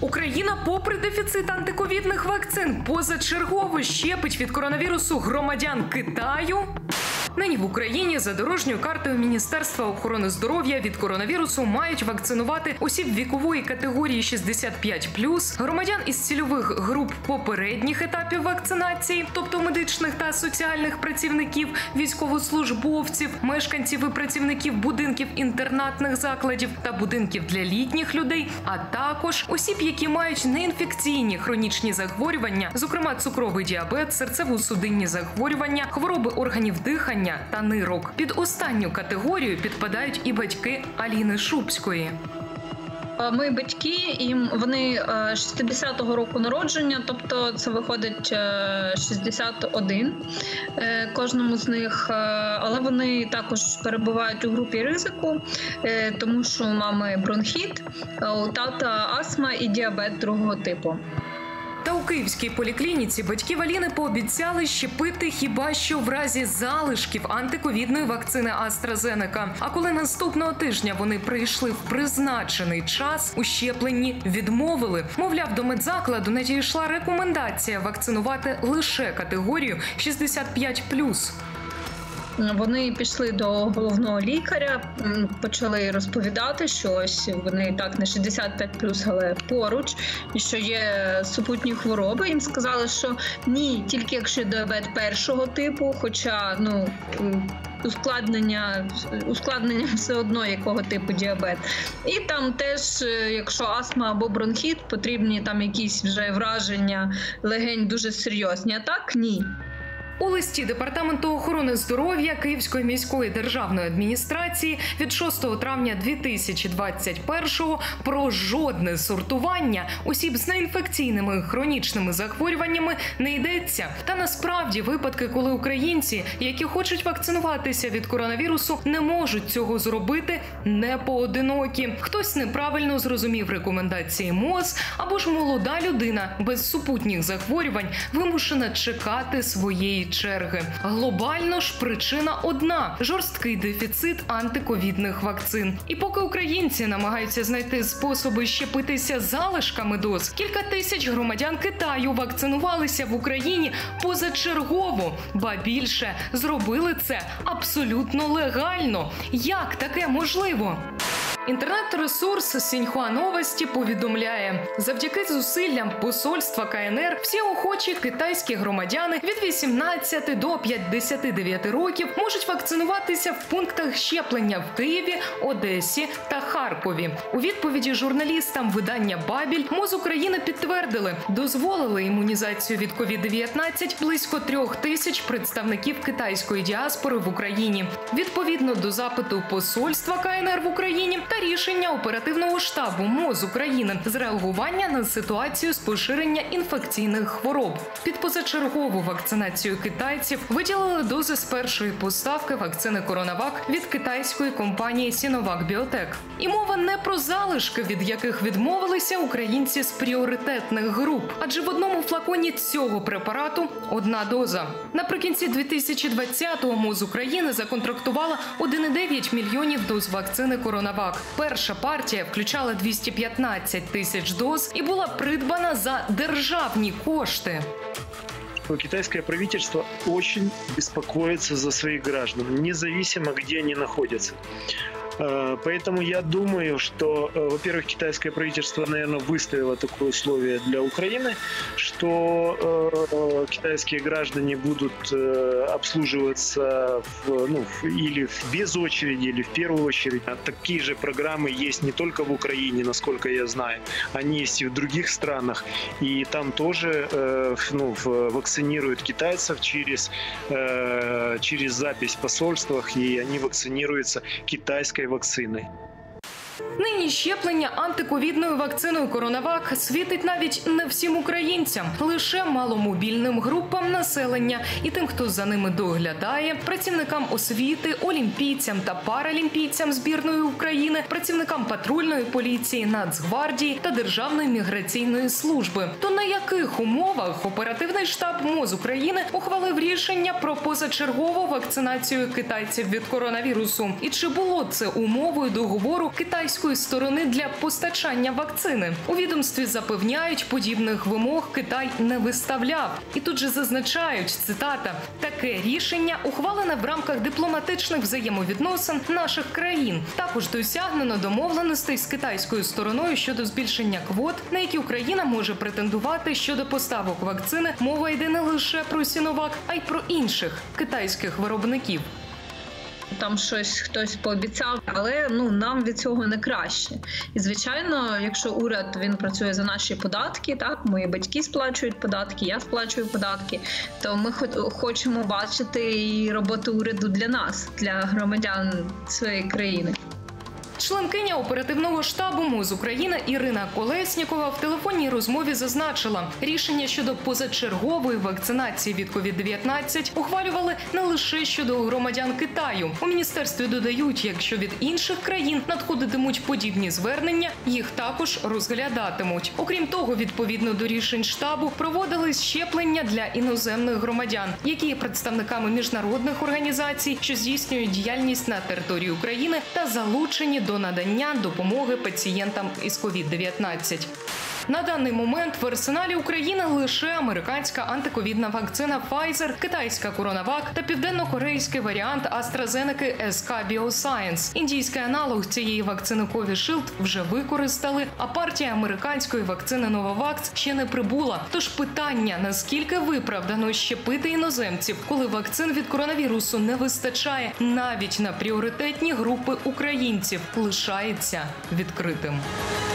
Україна, попри дефіцит антиковідних вакцин, позачергово щепить від коронавірусу громадян Китаю. Нині в Україні за дорожньою картою Міністерства охорони здоров'я від коронавірусу мають вакцинувати осіб вікової категорії 65+, громадян із цільових груп попередніх етапів вакцинації, тобто медичних та соціальних працівників, військовослужбовців, мешканців і працівників будинків інтернатних закладів та будинків для літніх людей, а також осіб, які мають неінфекційні хронічні захворювання, зокрема цукровий діабет, серцево-судинні захворювання, хвороби органів дихання та нирок. Під останню категорію підпадають і батьки Аліни Шубської. Мої батьки, вони 60-го року народження, тобто це виходить 61 кожному з них, але вони також перебувають у групі ризику, тому що у мами бронхіт, у тата астма і діабет другого типу. Та у київській поліклініці батьків Аліни пообіцяли щепити хіба що в разі залишків антиковідної вакцини AstraZeneca. А коли наступного тижня вони прийшли в призначений час, у щепленні відмовили. Мовляв, до медзакладу надійшла рекомендація вакцинувати лише категорію 65+. Вони пішли до головного лікаря, почали розповідати, що ось вони так не 65+, але поруч, і що є супутні хвороби. Їм сказали, що ні, тільки якщо діабет першого типу, хоча ускладнення все одно якого типу діабет. І там теж, якщо астма або бронхіт, потрібні там якісь вже враження легень дуже серйозні, а так ні. У листі Департаменту охорони здоров'я Київської міської державної адміністрації від 6 травня 2021-го про жодне сортування осіб з неінфекційними хронічними захворюваннями не йдеться. Та насправді випадки, коли українці, які хочуть вакцинуватися від коронавірусу, не можуть цього зробити, не поодинокі. Хтось неправильно зрозумів рекомендації МОЗ, або ж молода людина без супутніх захворювань вимушена чекати своєї черги. Глобально ж причина одна – жорсткий дефіцит антиковідних вакцин. І поки українці намагаються знайти способи щепитися залишками доз, кілька тисяч громадян Китаю вакцинувалися в Україні позачергово. Ба більше, зробили це абсолютно легально. Як таке можливо? Інтернет-ресурс Сіньхуа Новості повідомляє, завдяки зусиллям посольства КНР всі охочі китайські громадяни від 18 до 59 років можуть вакцинуватися в пунктах щеплення в Києві, Одесі та Харкові. У відповіді журналістам видання «Бабіль» МОЗ України підтвердили, дозволили імунізацію від COVID-19 близько 3000 представників китайської діаспори в Україні. Відповідно до запиту посольства КНР в Україні та рішення оперативного штабу МОЗ України з реагування на ситуацію з поширення інфекційних хвороб. Під позачергову вакцинацію китайців виділили дози з першої поставки вакцини «Коронавак» від китайської компанії Sinovac Biotech. І мова не про залишки, від яких відмовилися українці з пріоритетних груп, адже в одному флаконі цього препарату одна доза. Наприкінці 2020-го МОЗ України законтрактувала 1,9 мільйонів доз вакцини «Коронавак». Перша партія включала 215 тисяч доз і була придбана за державні кошти. Китайское правительство очень беспокоится за своих граждан, независимо, где они находятся. Поэтому я думаю, что, во-первых, китайское правительство, наверное, выставило такое условие для Украины, что китайские граждане будут обслуживаться или без очереди, или в первую очередь. Такие же программы есть не только в Украине, насколько я знаю, они есть и в других странах. И там тоже вакцинируют китайцев через запись в посольствах, и они вакцинируются китайской вакциною. Нині щеплення антиковідною вакциною «Коронавак» світить навіть не всім українцям, лише маломобільним групам населення і тим, хто за ними доглядає, працівникам освіти, олімпійцям та паралімпійцям збірної України, працівникам патрульної поліції, Нацгвардії та Державної міграційної служби. То на яких умовах оперативний штаб МОЗ України ухвалив рішення про позачергову вакцинацію китайців від коронавірусу? І чи було це умовою договору китайського китайської сторони для постачання вакцини. У відомстві запевняють, подібних вимог Китай не виставляв. І тут же зазначають, цитата, «Таке рішення ухвалене в рамках дипломатичних взаємовідносин наших країн. Також досягнено домовленостей з китайською стороною щодо збільшення квот, на які Україна може претендувати щодо поставок вакцини. Мова йде не лише про Сіновак, а й про інших китайських виробників». Там щось хтось пообіцяв, але нам від цього не краще. І звичайно, якщо уряд він працює за наші податки, так мої батьки сплачують податки, я сплачую податки, то ми хочемо бачити і роботу уряду для нас, для громадян своєї країни. Членкиня оперативного штабу МОЗ України Ірина Колеснікова в телефонній розмові зазначила, рішення щодо позачергової вакцинації від COVID-19 ухвалювали не лише щодо громадян Китаю. У міністерстві додають, якщо від інших країн надходитимуть подібні звернення, їх також розглядатимуть. Окрім того, відповідно до рішень штабу проводились щеплення для іноземних громадян, які є представниками міжнародних організацій, що здійснюють діяльність на території України та залучені до надання допомоги пацієнтам із COVID-19. На даний момент в арсеналі України лише американська антиковідна вакцина Pfizer, китайська CoronaVac та південно-корейський варіант AstraZeneca SK Bioscience. Індійський аналог цієї вакцини Covishield вже використали, а партія американської вакцини Novavax ще не прибула. Тож питання, наскільки виправдано щепити іноземців, коли вакцин від коронавірусу не вистачає навіть на пріоритетні групи українців, лишається відкритим.